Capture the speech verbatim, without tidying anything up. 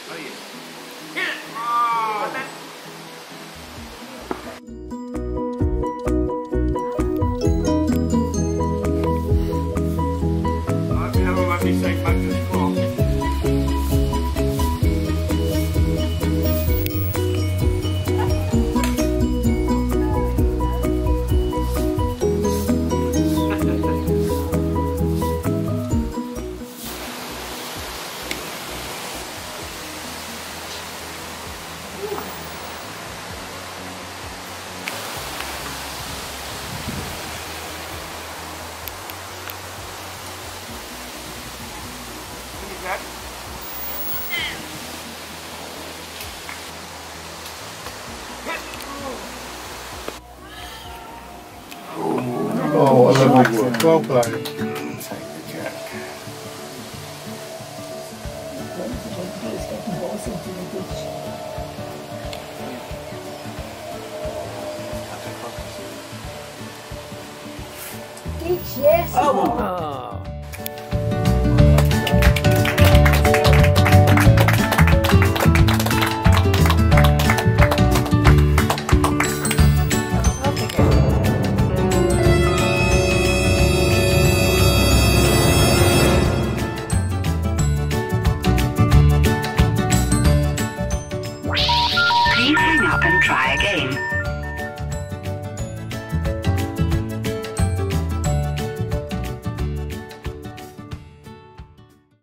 Oh yeah. Hit it! Oh, that... I've never let me say back to school. Oh, what a lovely work. Well played. Take the jack. Yes. Oh. Oh. Please hang up and try again.